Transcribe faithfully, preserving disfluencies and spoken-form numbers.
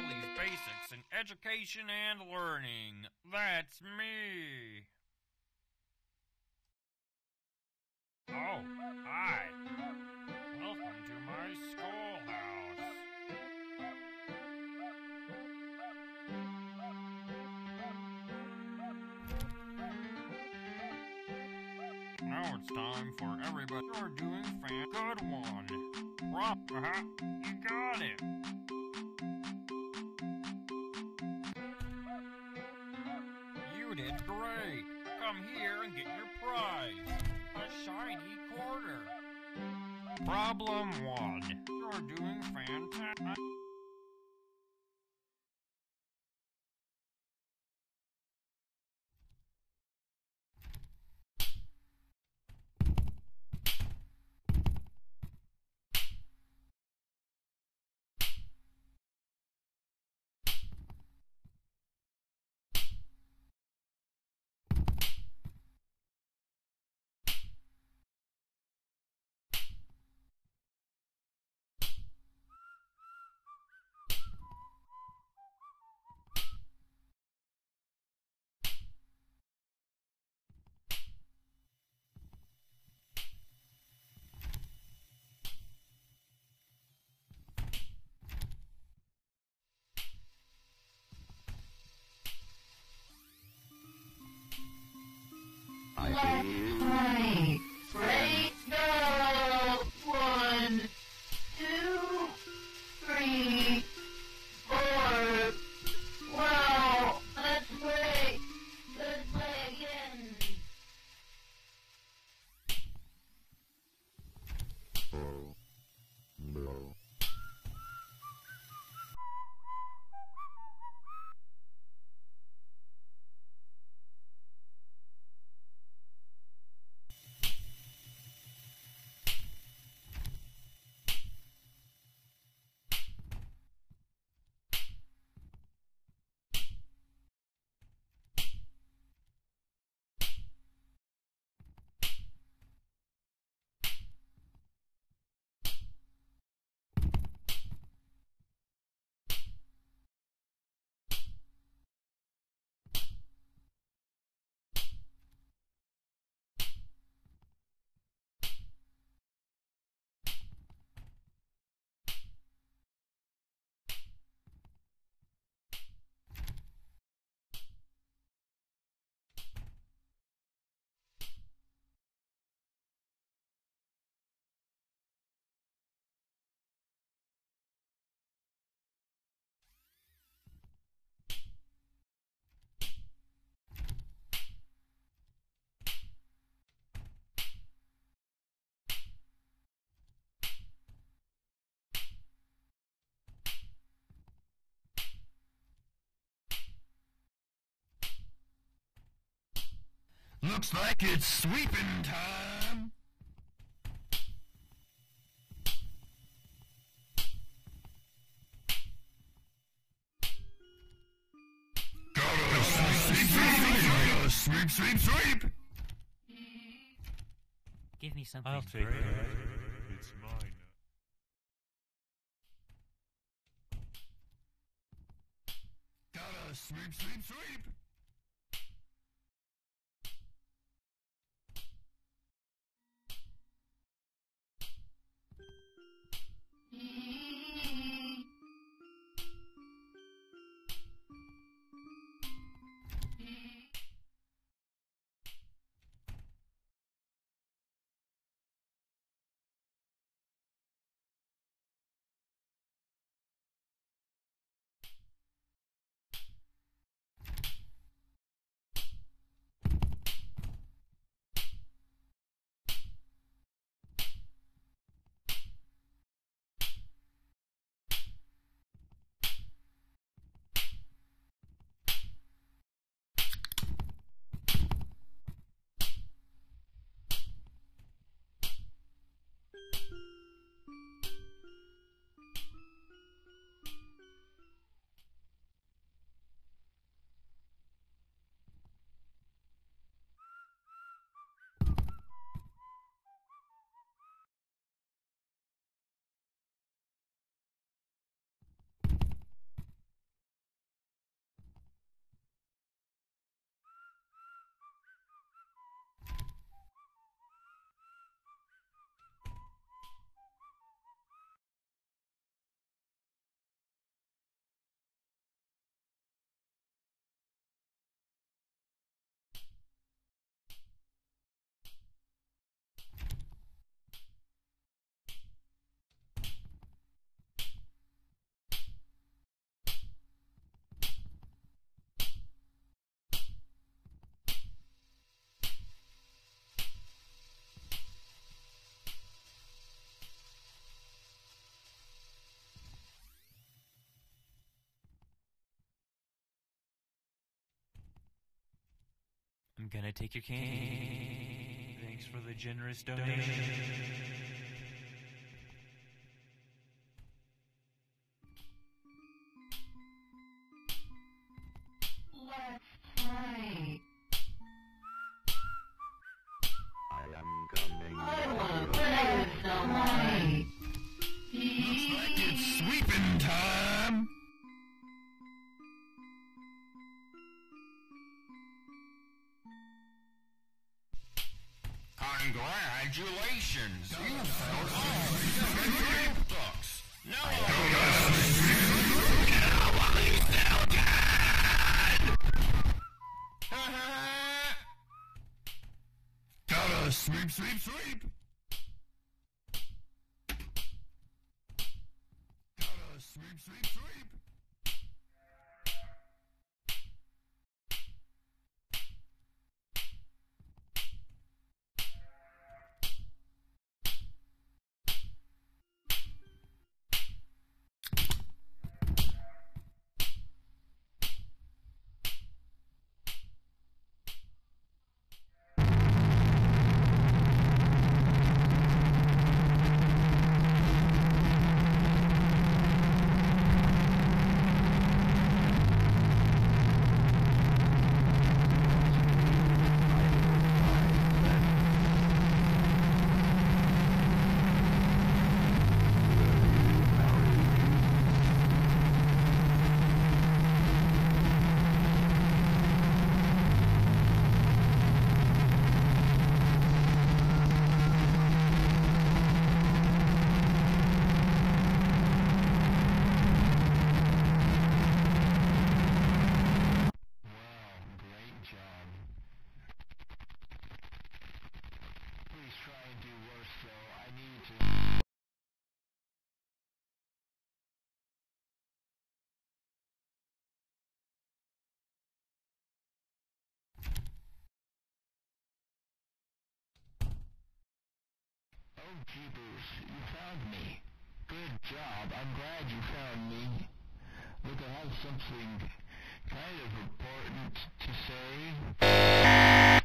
these basics in education and learning. That's me. Oh, hi. Welcome to my schoolhouse. Now it's time for everybody. You're doing fan. Good one. Rob, uh-huh. You got it. You did great. Come here and get your prize. A shiny quarter. Problem one. You're doing fantastic. Left, right, right, go! One, two, three, four. Wow, let's play. Let's play again. Oh, no. Looks like it's sweeping time. Gotta sweep, sweep, sweep, gotta sweep, sweep, sweep. Give me something. I'll take great. that. It's mine. Gotta sweep, sweep, sweep. I'm gonna take your cane. Thanks for the generous donation. Let's play. I am coming. I wanna play with someone. Looks like it's sweeping time. Congratulations! You found all the different books. Now Gotta sweep, sweep, sweep. Gotta sweep, sweep, sweep. Please try and do worse, though. I need to. Oh, jeepers, you found me. Good job. I'm glad you found me. Look, I have something kind of important to say.